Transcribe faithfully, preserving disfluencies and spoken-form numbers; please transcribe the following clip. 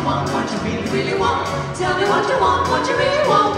want, what you really, really want. Tell me what you want, what you really want.